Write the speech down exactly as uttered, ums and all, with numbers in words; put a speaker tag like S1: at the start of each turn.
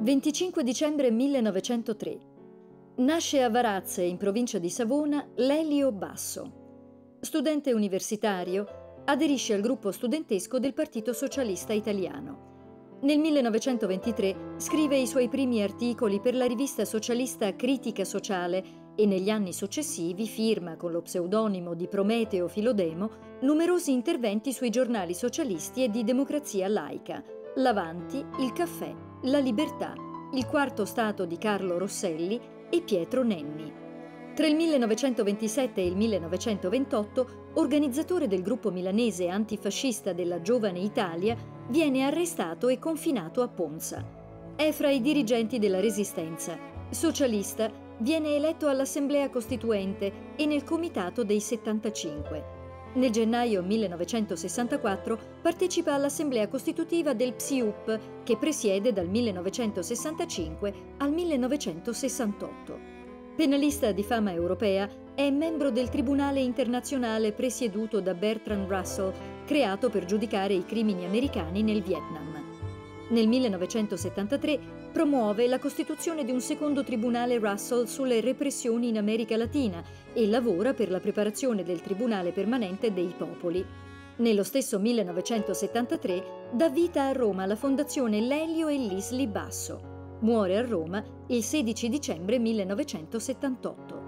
S1: venticinque dicembre millenovecentotre. Nasce a Varazze, in provincia di Savona, Lelio Basso. Studente universitario, aderisce al gruppo studentesco del Partito Socialista Italiano. Nel millenovecentoventitré scrive i suoi primi articoli per la rivista socialista Critica Sociale e negli anni successivi firma, con lo pseudonimo di Prometeo Filodemo, numerosi interventi sui giornali socialisti e di democrazia laica: L'Avanti, Il Caffè, La Libertà, Il Quarto Stato di Carlo Rosselli e Pietro Nenni. Tra il millenovecentoventisette e il millenovecentoventotto, organizzatore del gruppo milanese antifascista della Giovane Italia, viene arrestato e confinato a Ponza. È fra i dirigenti della Resistenza. Socialista, viene eletto all'Assemblea Costituente e nel Comitato dei settantacinque. Nel gennaio millenovecentosessantaquattro partecipa all'Assemblea Costitutiva del P S I U P, che presiede dal millenovecentosessantacinque al millenovecentosessantotto. Penalista di fama europea, è membro del Tribunale internazionale presieduto da Bertrand Russell, creato per giudicare i crimini americani nel Vietnam. Nel millenovecentosettantatré promuove la costituzione di un secondo tribunale Russell sulle repressioni in America Latina e lavora per la preparazione del Tribunale permanente dei popoli. Nello stesso millenovecentosettantatré dà vita a Roma la Fondazione Lelio e Lisli Basso. Muore a Roma il sedici dicembre millenovecentosettantotto.